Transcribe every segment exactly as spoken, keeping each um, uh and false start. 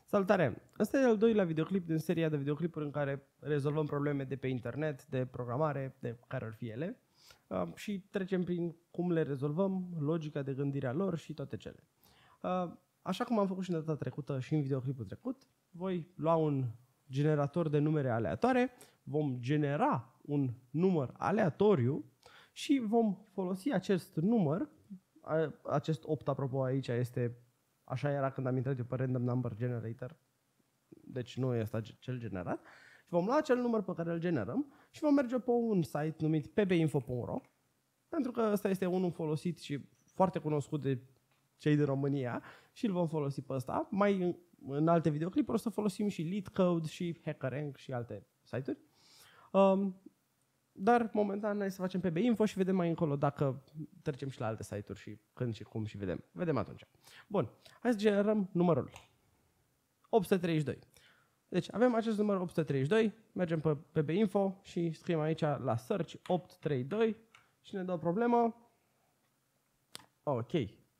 Salutare! Ăsta e al doilea videoclip din seria de videoclipuri în care rezolvăm probleme de pe internet, de programare, de care ar fi ele, uh, și trecem prin cum le rezolvăm, logica de gândire a lor și toate cele. Uh, așa cum am făcut și în data trecută și în videoclipul trecut, voi lua un generator de numere aleatoare, vom genera un număr aleatoriu și vom folosi acest număr, acest opt apropo aici este, așa era când am intrat eu pe Random Number Generator, deci nu este cel generat, și vom lua acel număr pe care îl generăm și vom merge pe un site numit p b info punct r o, pentru că ăsta este unul folosit și foarte cunoscut de cei din România și îl vom folosi pe ăsta. Mai în, în alte videoclipuri o să folosim și LeetCode și HackerRank și alte site-uri. Um, dar momentan hai să facem P B Info și vedem mai încolo dacă trecem și la alte site-uri și când și cum și vedem. Vedem atunci. Bun, hai să generăm numărul opt sute treizeci și doi. Deci avem acest număr opt sute treizeci și doi, mergem pe P B Info și scriem aici la search opt sute treizeci și doi și ne dă o problemă. Ok.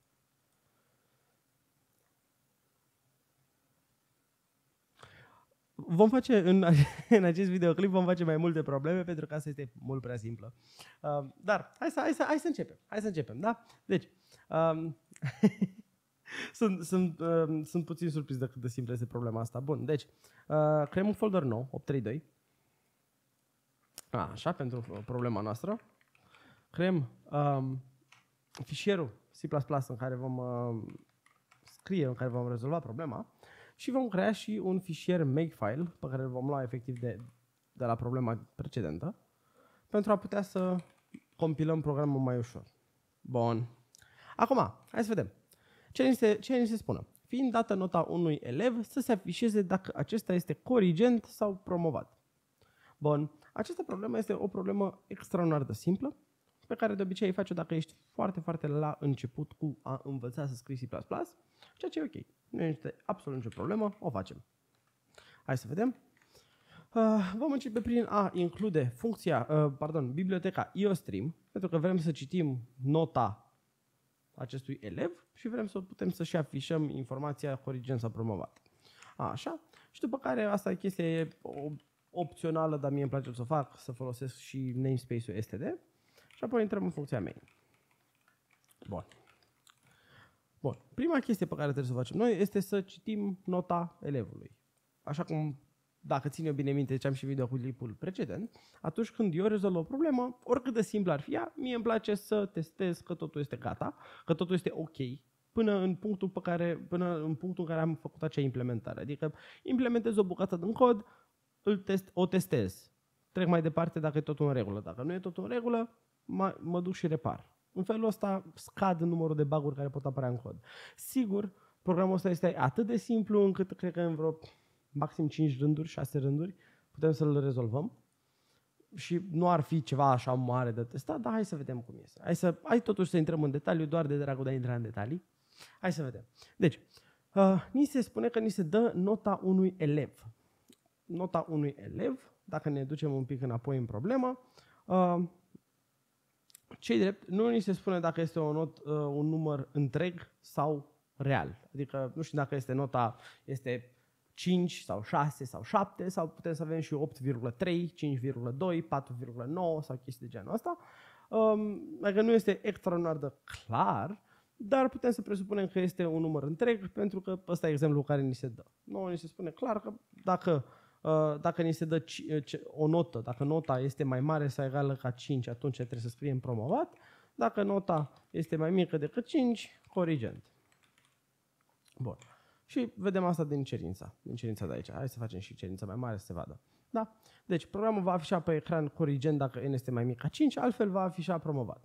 Vom face în, în acest videoclip vom face mai multe probleme pentru că asta este mult prea simplă. Uh, dar hai să, hai, să, hai să începem. Hai să începem, da? Deci, um, sunt, sunt, uh, sunt puțin surprins de cât de simplă este problema asta. Bun, deci, uh, creăm un folder nou, opt sute treizeci și doi. A, așa, pentru problema noastră. Creăm um, fișierul C plus plus în care vom uh, scrie, în care vom rezolva problema. Și vom crea și un fișier makefile pe care îl vom lua efectiv de, de la problema precedentă pentru a putea să compilăm programul mai ușor. Bun. Acum, hai să vedem. Ce ni se, ce ni se spune? Fiind dată nota unui elev să se afișeze dacă acesta este corigent sau promovat. Bun. Această problemă este o problemă extraordinar de simplă pe care de obicei îi faci dacă ești foarte, foarte la început cu a învăța să scrii C plus plus, ceea ce e ok. Nu este absolut nicio problemă, o facem. Hai să vedem. Uh, vom începe prin a include funcția, uh, pardon, biblioteca iostream, pentru că vrem să citim nota acestui elev și vrem să putem să și afișăm informația corigent sau promovat. Așa. Și după care asta chestia e opțională, dar mie îmi place să o fac, să folosesc și namespace-ul std. Și apoi intrăm în funcția main. Bun. Bun. Prima chestie pe care trebuie să o facem noi este să citim nota elevului. Așa cum, dacă țin eu bine minte, ziceam și videoclipul precedent, atunci când eu rezolv o problemă, oricât de simplu ar fi ea, mie îmi place să testez că totul este gata, că totul este ok, până în punctul, pe care, până în, punctul în care am făcut acea implementare. Adică implementez o bucată din cod, îl test, o testez. Trec mai departe dacă e totul în regulă. Dacă nu e totul în regulă, mă, mă duc și repar. În felul ăsta scad numărul de bug-uri care pot apărea în cod. Sigur, programul ăsta este atât de simplu încât cred că în vreo maxim cinci rânduri, șase rânduri putem să-l rezolvăm. Și nu ar fi ceva așa mare de testat, dar hai să vedem cum este. Hai, să, hai totuși să intrăm în detaliu, doar de dragul de a intra în detalii. Hai să vedem. Deci, uh, ni se spune că ni se dă nota unui elev. Nota unui elev, dacă ne ducem un pic înapoi în problemă, uh, ce-i drept, nu ni se spune dacă este o not, uh, un număr întreg sau real. Adică nu știu dacă este nota este cinci sau șase sau șapte sau putem să avem și opt virgulă trei, cinci virgulă doi, patru virgulă nouă sau chestii de genul ăsta. Um, adică nu este extraordinar de clar, dar putem să presupunem că este un număr întreg pentru că ăsta e exemplul care ni se dă. Nouă ni se spune clar că dacă Uh, dacă ni se dă o notă, dacă nota este mai mare sau egală ca cinci, atunci trebuie să scriem promovat. Dacă nota este mai mică decât cinci, corigent. Bun. Și vedem asta din cerința, din cerința de aici. Hai să facem și cerința mai mare să se vadă. Da? Deci programul va afișa pe ecran corigent dacă n este mai mic ca cinci, altfel va afișa promovat.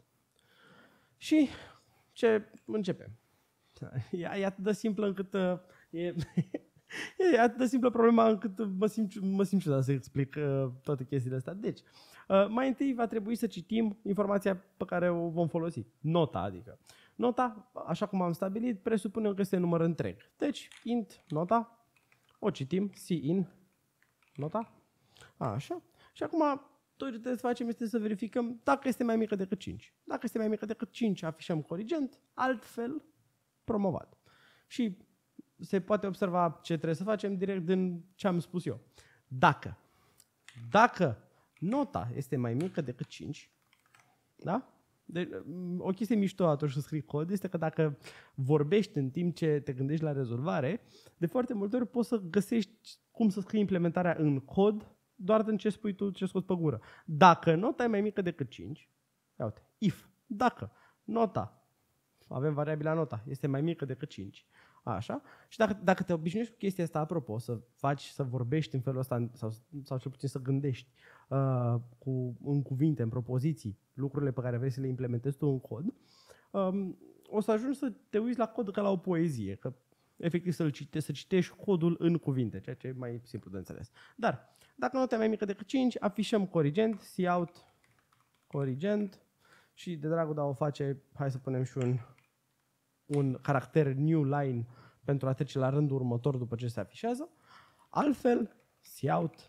Și ce începem? E, e atât de simplă încât uh, e... E atât de simplă problema încât mă simt, mă simt ciudat să explic uh, toate chestiile astea. Deci, uh, mai întâi va trebui să citim informația pe care o vom folosi. Nota, adică. Nota, așa cum am stabilit, presupunem că este număr întreg. Deci, int nota, o citim, cin nota, așa. Și acum, tot ce trebuie să facem este să verificăm dacă este mai mică decât cinci. Dacă este mai mică decât cinci, afișăm corigent, altfel, promovat. Și se poate observa ce trebuie să facem direct din ce am spus eu. Dacă, dacă nota este mai mică decât cinci, da? Deci, o chestie mișto atunci să scrii cod este că dacă vorbești în timp ce te gândești la rezolvare, de foarte multe ori poți să găsești cum să scrii implementarea în cod doar din ce spui tu, ce scoți pe gură. Dacă nota e mai mică decât cinci, ia uite, if, dacă nota, avem variabila nota, este mai mică decât cinci, așa, și dacă, dacă te obișnuiești cu chestia asta, apropo, să faci, să vorbești în felul ăsta, sau, sau cel puțin să gândești uh, cu, în cuvinte, în propoziții, lucrurile pe care vrei să le implementezi tu în cod, um, o să ajungi să te uiți la cod ca la o poezie, că efectiv să-l citești, să citești codul în cuvinte, ceea ce e mai simplu de înțeles. Dar, dacă nota e mai mică decât cinci, afișăm corigent, cout, corigent, și de dragul de a o face, hai să punem și un, un caracter new line pentru a trece la rândul următor după ce se afișează. Altfel, cout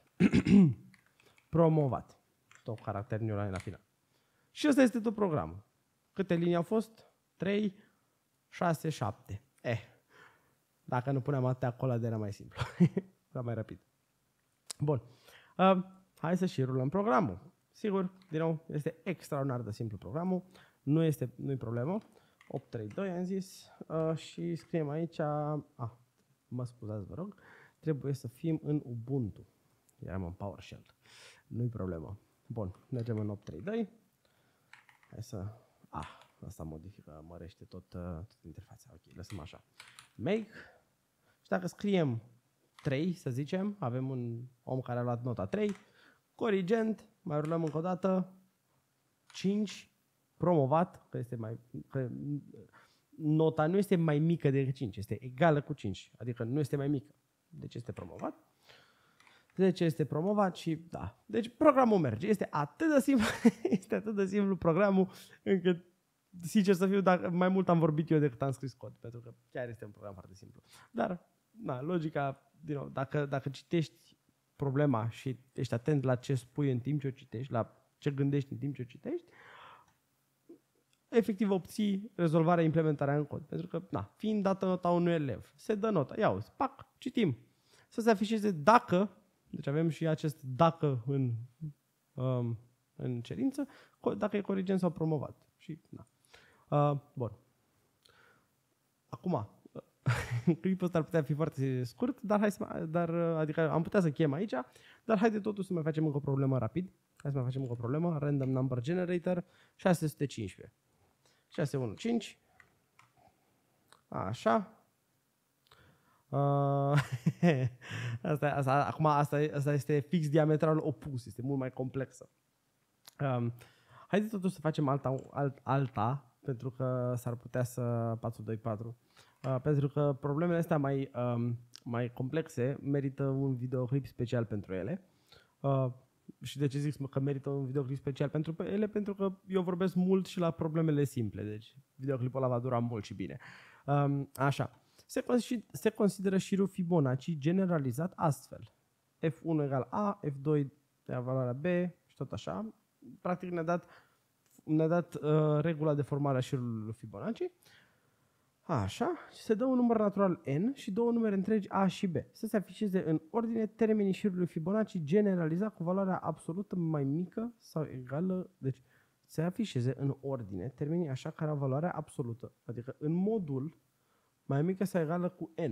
promovat. Tot caracter new line la final. Și ăsta este tot programul. Câte linii au fost? trei, șase, șapte. Eh, dacă nu puneam atâtea acolo, de era mai simplu. Era mai rapid. Bun. Uh, hai să și rulăm programul. Sigur, din nou, este extraordinar de simplu programul. Nu este, nu-i problemă. opt trei doi am zis. Uh, și scriem aici... Ah, mă scuzați, vă rog. Trebuie să fim în Ubuntu. Eram în PowerShell. Nu-i problemă. Bun, mergem în opt trei doi. Hai să... Ah, asta modifică, mărește tot, uh, tot interfața. Ok, lăsăm așa. Make. Și dacă scriem trei, să zicem, avem un om care a luat nota trei, corigent, mai rulăm încă o dată, cinci, promovat, că este mai, că nota nu este mai mică decât cinci, este egală cu cinci, adică nu este mai mică, deci este promovat. Deci este promovat și da. Deci programul merge. Este atât de simplu, este atât de simplu programul încât, sincer să fiu, dacă mai mult am vorbit eu decât am scris cod, pentru că chiar este un program foarte simplu. Dar, na, logica, din nou, dacă, dacă citești problema și ești atent la ce spui în timp ce o citești, la ce gândești în timp ce o citești, efectiv obții rezolvarea, implementarea în cod. Pentru că, na, fiind dată nota unui elev, se dă nota. Ia uzi, pac, citim. Să se afișeze dacă, deci avem și acest dacă în, um, în cerință, dacă e corigent sau promovat. Și, na. Uh, bun. Acum, clipul ăsta ar putea fi foarte scurt, dar, hai să, dar adică am putea să chem aici, dar haide totuși să mai facem încă o problemă rapid. Hai să mai facem încă o problemă. Random number generator șase sute cincisprezece. șase unu cinci. Așa. Uh, asta, asta, acum asta, asta este fix diametral opus, este mult mai complexă. Um, haide totuși să facem alta, alt, alta, pentru că s-ar putea să patru doi patru. Uh, pentru că problemele astea mai, um, mai complexe merită un videoclip special pentru ele. Uh, și de ce zic că merită un videoclip special pentru ele? Pentru că eu vorbesc mult și la problemele simple, deci videoclipul ăla va dura mult și bine. Um, așa. Se, se consideră șirul Fibonacci generalizat astfel. F unu egal A, F doi de valoarea B și tot așa. Practic ne-a dat, ne-a dat uh, regula de formare a șirului Fibonacci. Așa, și se dă un număr natural n și două numere întregi A și B. Să se afișeze în ordine termenii șirului Fibonacci generalizat cu valoarea absolută mai mică sau egală. Deci se afișeze în ordine termenii așa care au valoarea absolută, adică în modul mai mică sau egală cu n.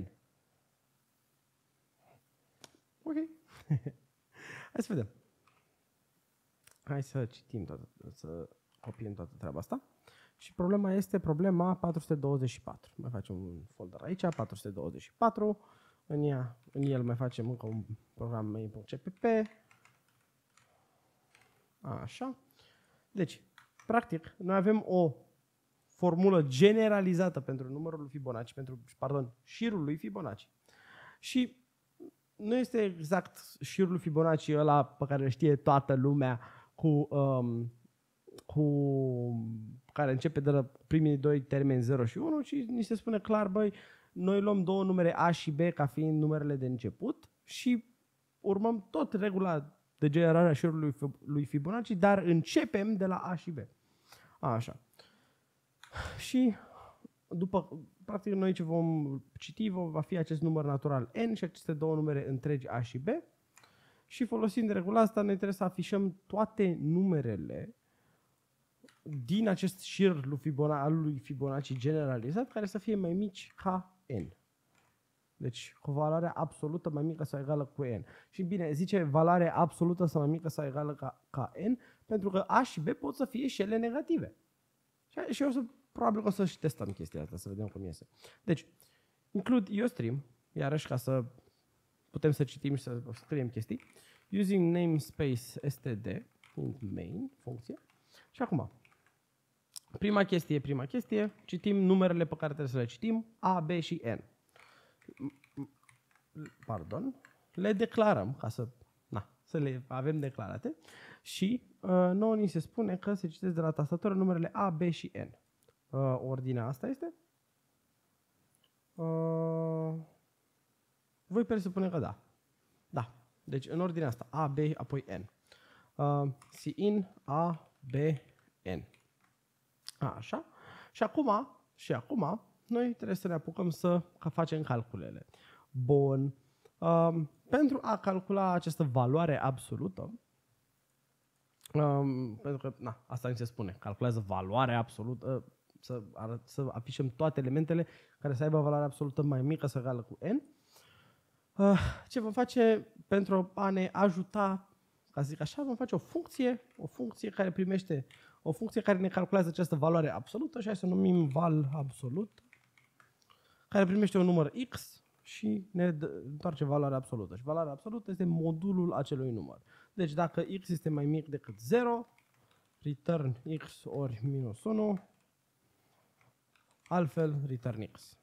Ok. Hai să vedem. Hai să citim toată, să copiem toată treaba asta. Și problema este problema patru sute douăzeci și patru. Mai facem un folder aici, patru sute douăzeci și patru. În, ea, în el mai facem încă un program main.cpp. Așa. Deci, practic, noi avem o formulă generalizată pentru numărul lui Fibonacci, pentru, pardon, șirul lui Fibonacci. Și nu este exact șirul lui Fibonacci ăla pe care îl știe toată lumea cu... Um, cu care începe de la primii doi termeni zero și unu, ci ni se spune clar, băi, noi luăm două numere A și B ca fiind numerele de început și urmăm tot regula de generare a șirului lui Fibonacci, dar începem de la A și B. Așa. Și după, practic noi ce vom citi va fi acest număr natural n și aceste două numere întregi A și B. Și folosind regula asta, noi trebuie să afișăm toate numerele din acest șir lui Fibonacci, al lui Fibonacci generalizat, care să fie mai mici ca n. Deci, cu valoarea absolută mai mică sau egală cu n. Și bine, zice valoare absolută sau mai mică sau egală ca, ca n, pentru că A și B pot să fie și ele negative. Și, și eu să, probabil că o să și testăm chestia asta, să vedem cum iese. Deci, include iostream, iarăși ca să putem să citim și să scriem chestii, using namespace std, int main, funcție. Și acum, prima chestie, prima chestie, citim numerele pe care trebuie să le citim, A, B și N. Pardon, le declarăm ca să, na, să le avem declarate și uh, nouă ni se spune că se citesc de la tastatură numerele A, B și N. Uh, ordinea asta este? Uh, voi presupune că da. Da. Deci în ordinea asta A, B, apoi N. Uh, Cin, A, B, N. Așa. Și acum, și acum, noi trebuie să ne apucăm să facem calculele. Bun. Um, pentru a calcula această valoare absolută, um, pentru că, na, asta ni se spune, calculează valoarea absolută, să, arăt, să afișăm toate elementele care să aibă valoare absolută mai mică sau egală cu n. Uh, ce vom face pentru a ne ajuta, ca să zic așa, vom face o funcție, o funcție care primește, o funcție care ne calculează această valoare absolută și hai să o numim val absolut, care primește un număr x și ne întoarce valoarea absolută. Și valoarea absolută este modulul acelui număr. Deci dacă x este mai mic decât zero, return x ori minus unu, altfel return x.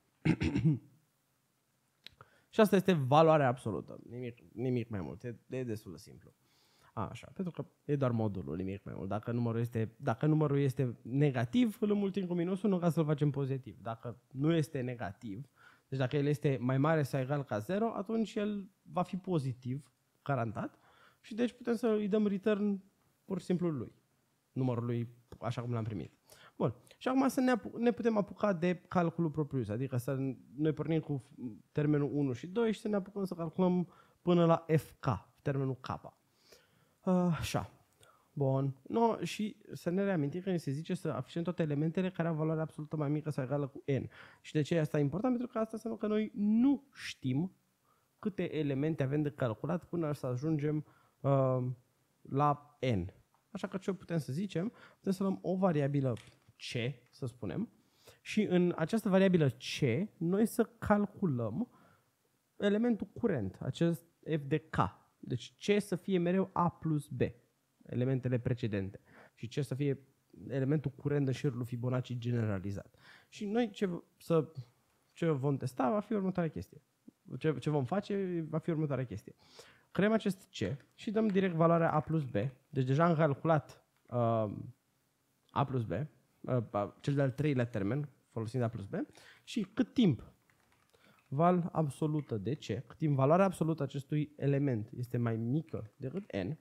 Și asta este valoarea absolută, nimic, nimic mai mult, e, e destul de simplu. A, așa, pentru că e doar modulul, nimic mai mult. Dacă numărul este, dacă numărul este negativ, îl înmulțim cu minus unu ca să-l facem pozitiv. Dacă nu este negativ, deci dacă el este mai mare sau egal ca zero, atunci el va fi pozitiv, garantat, și deci putem să îi dăm return pur și simplu lui, numărului așa cum l-am primit. Bun. Și acum să ne, ne putem apuca de calculul propriu, adică să noi pornim cu termenul unu și doi și să ne apucăm să calculăm până la F K, termenul K. Uh, așa. Bun. No, și să ne reamintim că ne se zice să afișăm toate elementele care au valoare absolută mai mică sau egală cu n. Și de ce asta e important? Pentru că asta înseamnă că noi nu știm câte elemente avem de calculat până să ajungem uh, la n. Așa că ce putem să zicem? Putem să luăm o variabilă c, să spunem, și în această variabilă c noi să calculăm elementul curent, acest f de k. Deci c să fie mereu a plus b, elementele precedente, și c să fie elementul curent în șirul lui Fibonacci generalizat. Și noi ce, să, ce vom testa va fi următoarea chestie. Ce, ce vom face va fi următoarea chestie. Creăm acest c și dăm direct valoarea a plus b. Deci deja am calculat uh, a plus b, uh, cel de-al treilea termen, folosind a plus b, și cât timp val absolută de c, cât timp valoarea absolută acestui element este mai mică decât n,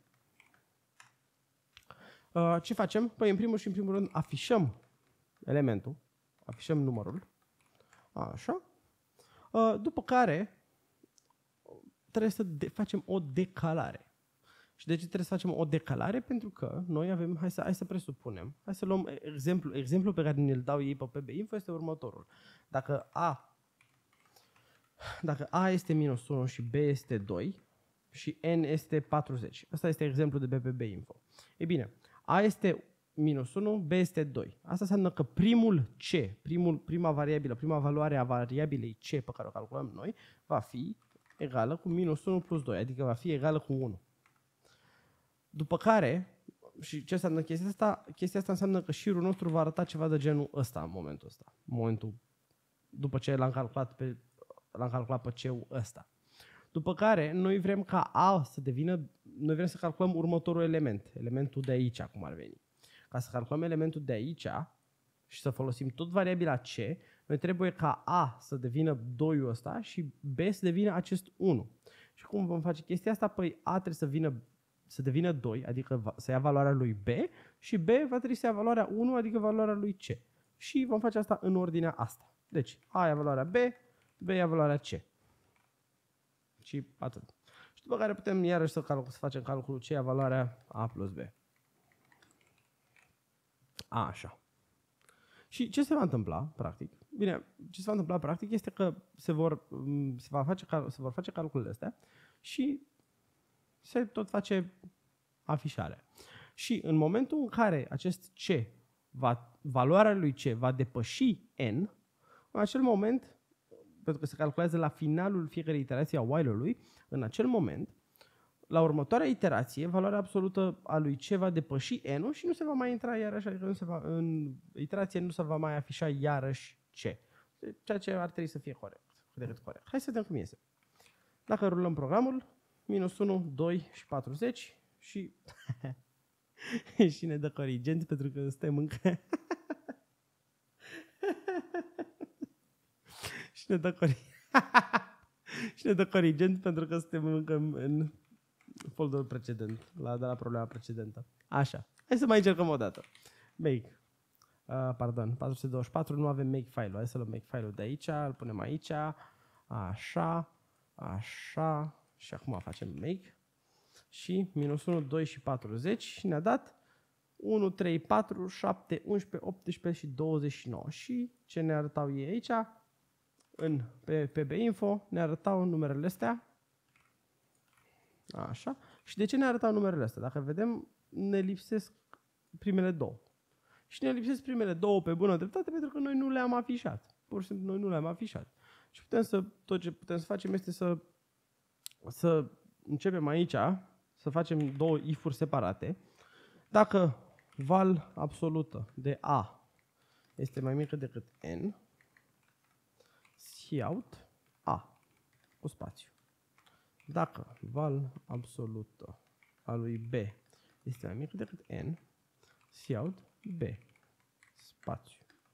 uh, ce facem? Păi în primul și în primul rând afișăm elementul, afișăm numărul, așa, uh, după care trebuie să facem o decalare. Și de ce trebuie să facem o decalare? Pentru că noi avem, hai să, hai să presupunem, hai să luăm exemplu, exemplu pe care ne-l dau ei pe P B Info este următorul. Dacă A, dacă A este minus unu și B este doi și N este patruzeci. Asta este exemplu de P B Info. Ei bine, A este minus unu, B este doi. Asta înseamnă că primul C, primul, prima variabilă, prima valoare a variabilei C pe care o calculăm noi, va fi egală cu minus unu plus doi, adică va fi egală cu unu. După care, și ce înseamnă chestia asta? Chestia asta înseamnă că șirul nostru va arăta ceva de genul ăsta în momentul ăsta. În momentul, după ce l-am calculat pe, l-am calculat pe C-ul ăsta. După care, noi vrem ca A să devină, noi vrem să calculăm următorul element, elementul de aici, cum ar veni. Ca să calculăm elementul de aici și să folosim tot variabila C, noi trebuie ca A să devină doi ăsta și B să devină acest unu. Și cum vom face chestia asta? Păi A trebuie să, vină, să devină doi, adică să ia valoarea lui B, și B va trebui să ia valoarea unu, adică valoarea lui C. Și vom face asta în ordinea asta. Deci, A ia valoarea B, B ia valoarea C. Și atât. Și după care putem iarăși să, calcul, să facem calculul C ia valoarea A plus B. A, așa. Și ce se va întâmpla, practic? Bine, ce se va întâmpla, practic, este că se vor, se va face, se vor face calculele astea și se tot face afișarea. Și în momentul în care acest C, va, valoarea lui C va depăși N, în acel moment, pentru că se calculează la finalul fiecărei iterații a while-ului, în acel moment, la următoarea iterație, valoarea absolută a lui C va depăși N-ul și nu se va mai intra iarăși, adică nu se va, în iterație nu se va mai afișa iarăși C. Ceea ce ar trebui să fie corect. Decât corect. Hai să vedem cum iese. Dacă rulăm programul, minus unu, doi și patruzeci și... și ne dă corigent pentru că suntem încă... și ne dă corigent. și ne dă corigent pentru că suntem încă în folderul precedent, la, de la problema precedentă. Așa. Hai să mai încercăm o dată. Make. Uh, pardon, patru sute douăzeci și patru, nu avem make file-ul. Hai să luăm make file-ul de aici, îl punem aici. Așa, așa. Și acum facem make. Și minus unu, doi și patruzeci și ne-a dat unu, trei, patru, șapte, unsprezece, optsprezece și douăzeci și nouă. Și ce ne arătau ei aici? În pe pbinfo ne arătau numerele astea. Așa. Și de ce ne arătau numerele astea? Dacă vedem, ne lipsesc primele două. Și ne lipsesc primele două pe bună dreptate pentru că noi nu le-am afișat. Pur și simplu noi nu le-am afișat. Și putem să, tot ce putem să facem este să, să începem aici, să facem două if-uri separate. Dacă val absolută de A este mai mică decât N, cout A cu spațiu. Dacă val absolută a lui B este mai mică decât N, cout B spațiu.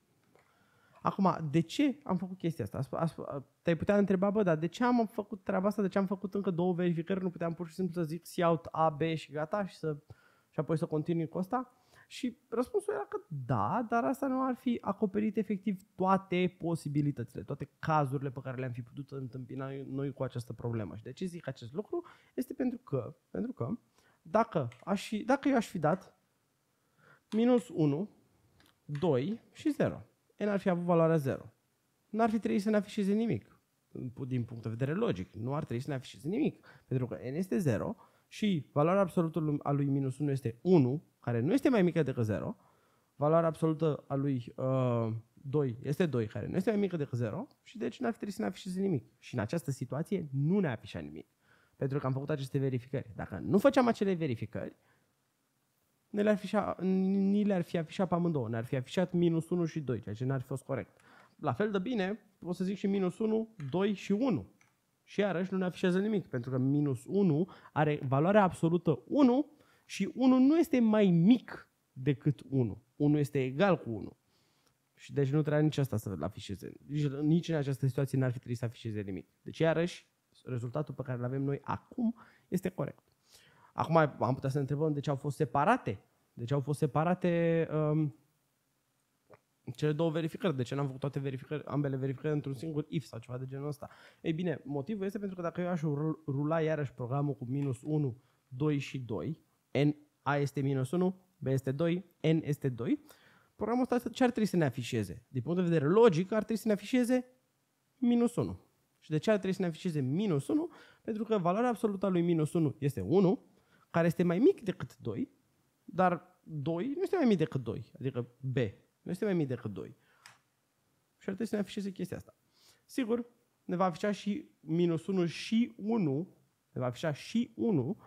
Acum, de ce am făcut chestia asta? Te-ai putea întreba, bă, dar de ce am făcut treaba asta? De ce am făcut încă două verificări? Nu puteam pur și simplu să zic cout A, B și gata și, să, și apoi să continui cu asta? Și răspunsul era că da, dar asta nu ar fi acoperit efectiv toate posibilitățile, toate cazurile pe care le-am fi putut întâmpina noi cu această problemă. Și de ce zic acest lucru? Este pentru că, pentru că dacă, aș fi, dacă eu aș fi dat minus unu, doi și zero, N ar fi avut valoarea zero. Nu ar fi trebuit să ne afișeze nimic. Din punct de vedere logic, nu ar trebui să ne afișeze nimic. Pentru că N este zero și valoarea absolută a lui minus unu este unu, care nu este mai mică decât zero. Valoarea absolută a lui uh, doi este doi, care nu este mai mică decât zero. Și deci nu ar fi trebuit să ne afișeze nimic. Și în această situație nu ne afișa nimic. Pentru că am făcut aceste verificări. Dacă nu făceam acele verificări, ne le-ar fi, ni le-ar fi afișat pe amândouă. Ne-ar fi afișat minus unu și doi, ceea ce n-ar fi fost corect. La fel de bine, pot să zic și minus unu, doi și unu. Și iarăși nu ne afișează nimic, pentru că minus unu are valoarea absolută unu și unu nu este mai mic decât unu. unu este egal cu unu. Și deci nu trebuie nici asta să-l afișeze. Nici în această situație n-ar fi trebuit să afișeze nimic. Deci iarăși, rezultatul pe care îl avem noi acum este corect. Acum am putea să ne întrebăm de ce au fost separate. De ce au fost separate um, cele două verificări. De ce n-am făcut toate verificări, ambele verificări într-un singur if sau ceva de genul ăsta. Ei bine, motivul este pentru că dacă eu aș rula iarăși programul cu minus unu, doi și doi, N, A este minus unu, B este doi, N este doi, programul ăsta ce ar trebui să ne afișeze? Din punct de vedere logic ar trebui să ne afișeze minus unu. Și de ce ar trebui să ne afișeze minus unu? Pentru că valoarea absolută a lui minus unu este unu, care este mai mic decât doi, dar doi nu este mai mic decât doi, adică B nu este mai mic decât doi. Și ar trebui să ne afișeze chestia asta. Sigur, ne va afișa și minus unu și unu, ne va afișa și unu,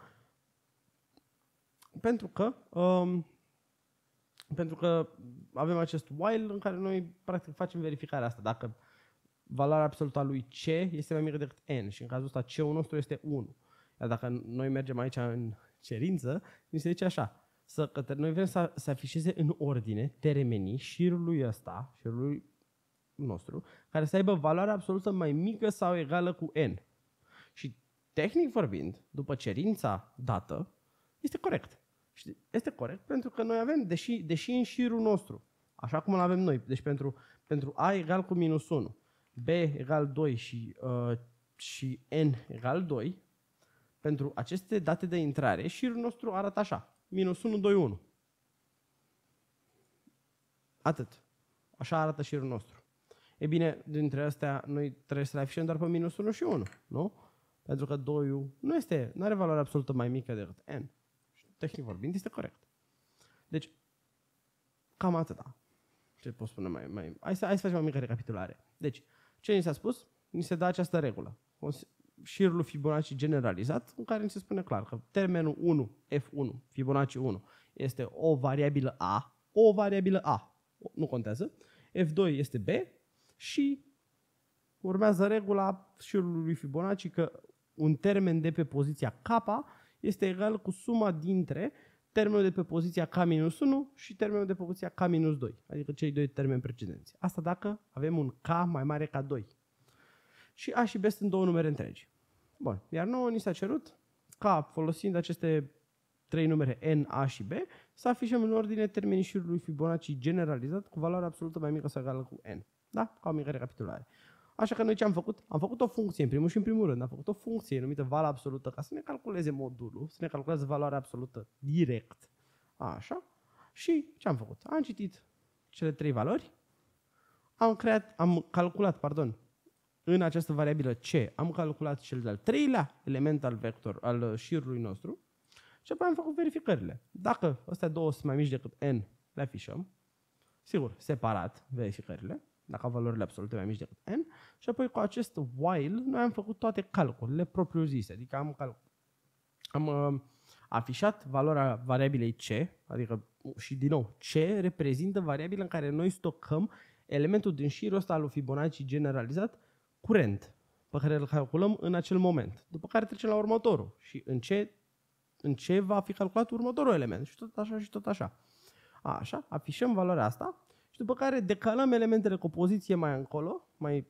pentru că, um, pentru că avem acest while în care noi practic facem verificarea asta. Dacă valoarea absolută a lui C este mai mică decât N și în cazul ăsta C ul nostru este unu. Iar dacă noi mergem aici în cerință, ni se zice așa, să, că noi vrem să, să afișeze în ordine termenii șirului ăsta, șirului nostru, care să aibă valoarea absolută mai mică sau egală cu N. Și tehnic vorbind, după cerința dată, este corect. Și este corect pentru că noi avem, deși, deși în șirul nostru, așa cum îl avem noi, deci pentru pentru A egal cu minus unu, B egal doi și, uh, și N egal doi, pentru aceste date de intrare, șirul nostru arată așa, minus unu, doi, unu. Atât. Așa arată șirul nostru. E bine, dintre astea, noi trebuie să le afișăm doar pe minus unu și unu, nu? Pentru că doi nu este, nu are valoare absolută mai mică decât N. Tehnic vorbind, este corect. Deci, cam atâta. Ce pot spune mai... mai... Hai, să, hai să facem o mică recapitulare. Deci, ce ni s-a spus? Ni se dă această regulă. Șirul lui Fibonacci generalizat, în care ni se spune clar că termenul unu, F unu, Fibonacci unu, este o variabilă A, o variabilă A, nu contează, F doi este B și urmează regula șirului lui Fibonacci că un termen de pe poziția K este egal cu suma dintre termenul de pe poziția K minus unu și termenul de pe poziția K minus doi, adică cei doi termeni precedenți. Asta dacă avem un K mai mare ca doi. Și A și B sunt două numere întregi. Bun, iar nouă ni s-a cerut ca, folosind aceste trei numere N, A și B, să afișăm în ordine termenii șirului Fibonacci generalizat cu valoare absolută mai mică sau egală cu N. Da? Ca o mică recapitulare. Așa că noi ce am făcut? Am făcut o funcție, în primul și în primul rând, am făcut o funcție numită valoare absolută ca să ne calculeze modulul, să ne calculeze valoarea absolută direct. Așa. Și ce am făcut? Am citit cele trei valori, am creat, am calculat, pardon, în această variabilă C, am calculat cel de-al treilea element al vector, al șirului nostru și apoi am făcut verificările. Dacă astea două sunt mai mici decât N, le afișăm, sigur, separat verificările, dacă au valorile absolute mai mici decât N, și apoi cu acest while noi am făcut toate calculele propriu-zise, adică am, cal- am uh, afișat valoarea variabilei C, adică și din nou, C reprezintă variabila în care noi stocăm elementul din șirul ăsta al lui Fibonacci generalizat curent, pe care îl calculăm în acel moment, după care trecem la următorul și în ce, în ce va fi calculat următorul element și tot așa și tot așa. A, așa, afișăm valoarea asta și după care decalăm elementele cu o poziție mai încolo, mai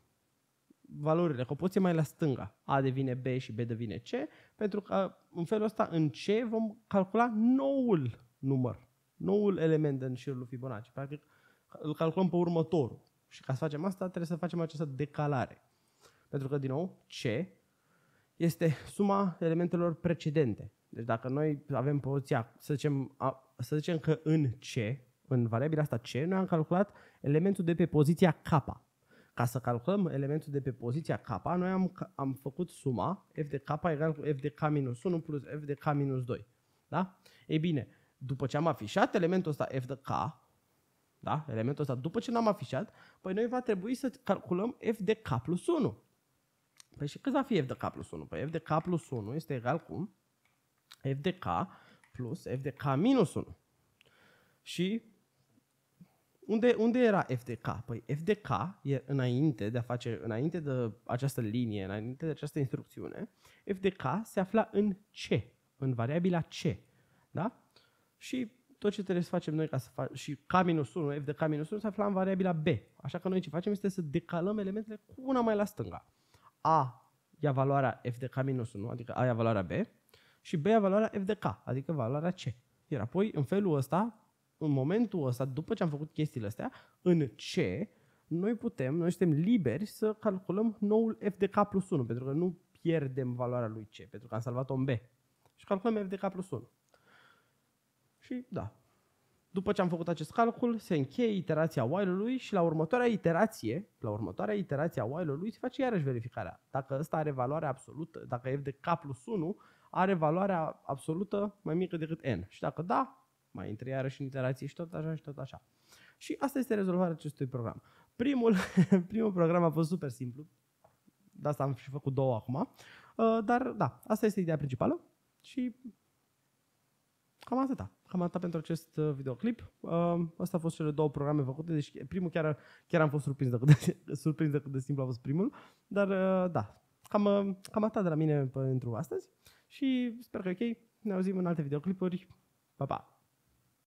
valorile cu o poziție mai la stânga. A devine B și B devine C, pentru că în felul ăsta în C vom calcula noul număr, noul element din șirul lui Fibonacci. Practic îl calculăm pe următorul. Și ca să facem asta trebuie să facem această decalare. Pentru că, din nou, C este suma elementelor precedente. Deci dacă noi avem poziția, să zicem, a, să zicem că în C, în variabila asta C, noi am calculat elementul de pe poziția K. Ca să calculăm elementul de pe poziția K, noi am, am făcut suma F de K egal cu F de K minus unu plus F de K minus doi. Da? Ei bine, după ce am afișat elementul ăsta F de K, da? Elementul ăsta, după ce l-am afișat, păi noi va trebui să calculăm F de K plus unu. Păi și cât va fi F de K plus unu? Păi F de K plus unu este egal cu F de K plus F de K minus unu. Și unde, unde era F de K? Păi F de K e înainte de a face, înainte de această linie, înainte de această instrucțiune, F de K se afla în C, în variabila C. Da? Și tot ce trebuie să facem noi ca să facem și K minus unu, F de K minus unu se afla în variabila B. Așa că noi ce facem este să decalăm elementele cu una mai la stânga. A ia valoarea F de K minus unu, adică A ia valoarea B, și B ia valoarea F de K, adică valoarea C. Iar apoi, în felul ăsta, în momentul ăsta, după ce am făcut chestiile astea, în C, noi putem, noi suntem liberi să calculăm noul F de K plus unu, pentru că nu pierdem valoarea lui C, pentru că am salvat-o în B. Și calculăm F de K plus unu. Și da, după ce am făcut acest calcul, se încheie iterația while-ului și la următoarea iterație, la următoarea iterație a while-ului se face iarăși verificarea. Dacă ăsta are valoare absolută, dacă F de K plus unu are valoarea absolută mai mică decât N. Și dacă da, mai intră iarăși în iterație și tot așa și tot așa. Și asta este rezolvarea acestui program. Primul, primul program a fost super simplu, de asta am și făcut două acum, dar da, asta este ideea principală și cam atâta. Cam atâta pentru acest videoclip. Asta a fost cele două programe făcute, deci primul chiar, chiar am fost surprins de cât de, surprins de cât de simplu a fost primul, dar da, cam, cam atâta de la mine pentru astăzi și sper că e ok. Ne auzim în alte videoclipuri. Pa, pa!